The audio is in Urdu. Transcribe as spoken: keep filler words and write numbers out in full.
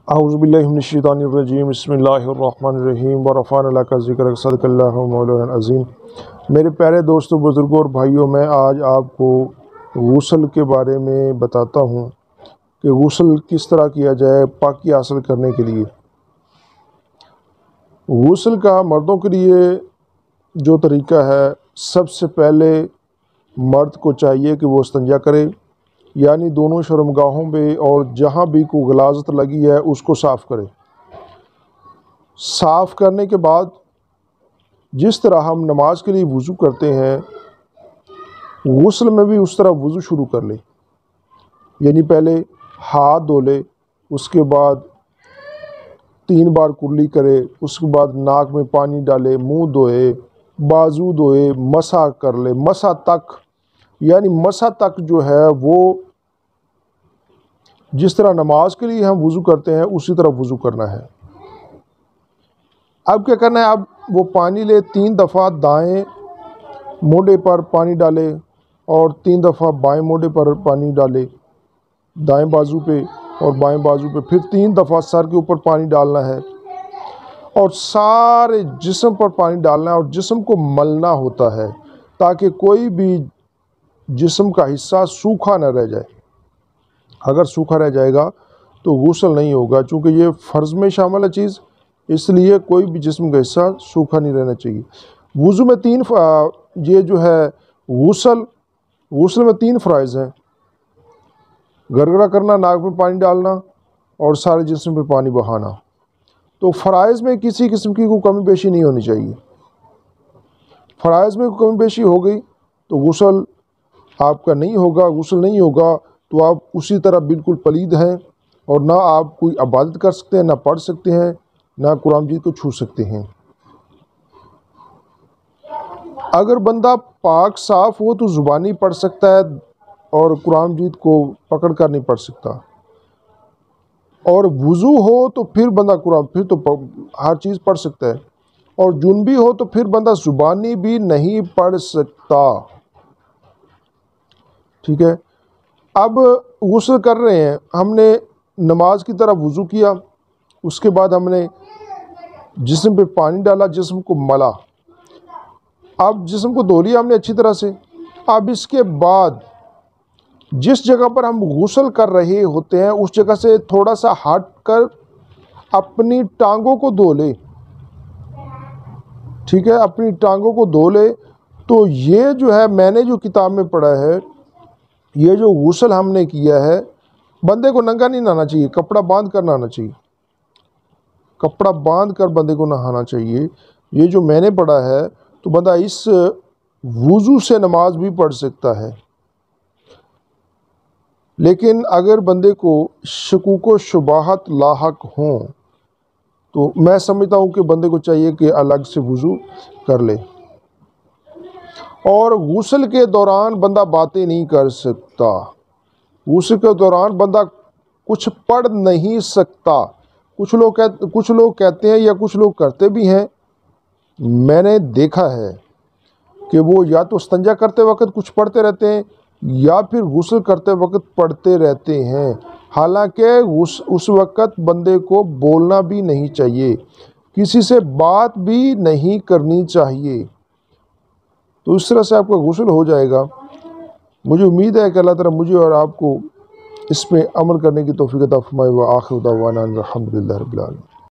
اعوذ باللہ من الشیطان الرجیم بسم اللہ الرحمن الرحیم ورفعنا لک ذکرک صدق اللہ مولانا العظیم۔ میرے پیارے دوستوں، بزرگوں اور بھائیوں، میں آج آپ کو غسل کے بارے میں بتاتا ہوں کہ غسل کس طرح کیا جائے پاکی حاصل کرنے کے لیے۔ غسل کا مردوں کے لیے جو طریقہ ہے، سب سے پہلے مرد کو چاہیے کہ وہ استنجا کرے، یعنی دونوں شرمگاہوں پہ اور جہاں بھی کوئی غلاظت لگی ہے اس کو صاف کرے۔ صاف کرنے کے بعد جس طرح ہم نماز کے لیے وضو کرتے ہیں، غسل میں بھی اس طرح وضو شروع کر لے، یعنی پہلے ہاتھ دھو لے، اس کے بعد تین بار کلی کرے، اس کے بعد ناک میں پانی ڈالے، منہ دھوئے، بازو دھوئے، مسح کر لے۔ مسح تک یعنی مسح تک جو ہے وہ جس طرح نماز کے لیے ہم وضو کرتے ہیں اسی طرح وضو کرنا ہے۔ اب کیا کرنا ہے، اب وہ پانی لے، تین دفعہ دائیں موڈے پر پانی ڈالے اور تین دفعہ بائیں موڈے پر پانی ڈالے، دائیں بازو پہ اور بائیں بازو پہ، پھر تین دفعہ سر کے اوپر پانی ڈالنا ہے اور سارے جسم پر پانی ڈالنا ہے، اور جسم کو ملنا ہوتا ہے تاکہ کوئی بھی جسم کا حصہ سوکھا نہ رہ جائے۔ اگر سوکھا رہ جائے گا تو غسل نہیں ہوگا، چونکہ یہ فرض میں شامل ہے چیز، اس لیے کوئی بھی جسم کا حصہ سوکھا نہیں رہنا چاہیے۔ وضو میں تین یہ جو ہے غسل غسل میں تین فرائض ہیں: گرگرہ کرنا، ناک میں پانی ڈالنا اور سارے جسم پہ پانی بہانا۔ تو فرائض میں کسی قسم کی کوئی کمی بیشی نہیں ہونی چاہیے۔ فرائض میں کوئی کمی بیشی ہو گئی تو غسل آپ کا نہیں ہوگا۔ غسل نہیں ہوگا تو آپ اسی طرح بالکل پلید ہیں، اور نہ آپ کوئی عبادت کر سکتے ہیں، نہ پڑھ سکتے ہیں، نہ قرآن مجید کو چھو سکتے ہیں۔ اگر بندہ پاک صاف ہو تو زبانی پڑھ سکتا ہے اور قرآن مجید کو پکڑ کر نہیں پڑھ سکتا، اور وضو ہو تو پھر بندہ قرآن پھر تو ہر چیز پڑھ سکتا ہے، اور جنبی ہو تو پھر بندہ زبانی بھی نہیں پڑھ سکتا۔ ٹھیک ہے، اب غسل کر رہے ہیں، ہم نے نماز کی طرح وضو کیا، اس کے بعد ہم نے جسم پہ پانی ڈالا، جسم کو ملا، اب جسم کو دھو لیا ہم نے اچھی طرح سے۔ اب اس کے بعد جس جگہ پر ہم غسل کر رہے ہوتے ہیں اس جگہ سے تھوڑا سا ہٹ کر اپنی ٹانگوں کو دھو لے۔ ٹھیک ہے، اپنی ٹانگوں کو دھو لے۔ تو یہ جو ہے میں نے جو کتاب میں پڑھا ہے، یہ جو غسل ہم نے کیا ہے، بندے کو ننگا نہیں نہانا چاہیے، کپڑا باندھ کر نہانا چاہیے، کپڑا باندھ کر بندے کو نہانا چاہیے۔ یہ جو میں نے پڑھا ہے تو بندہ اس وضو سے نماز بھی پڑھ سکتا ہے، لیکن اگر بندے کو شکوک و شبہات لاحق ہوں تو میں سمجھتا ہوں کہ بندے کو چاہیے کہ الگ سے وضو کر لے۔ اور غسل کے دوران بندہ باتیں نہیں کر سکتا، غسل کے دوران بندہ کچھ پڑھ نہیں سکتا۔ کچھ لوگ کہتے کچھ لوگ کہتے ہیں یا کچھ لوگ کرتے بھی ہیں، میں نے دیکھا ہے کہ وہ یا تو استنجا کرتے وقت کچھ پڑھتے رہتے ہیں یا پھر غسل کرتے وقت پڑھتے رہتے ہیں، حالانکہ اس وقت بندے کو بولنا بھی نہیں چاہیے، کسی سے بات بھی نہیں کرنی چاہیے۔ تو اس طرح سے آپ کا غسل ہو جائے گا۔ مجھے امید ہے کہ اللہ تعالیٰ مجھے اور آپ کو اس پہ عمل کرنے کی توفیق عطا فرمائے۔ وآخر دعوانا الحمد للہ رب العالمین۔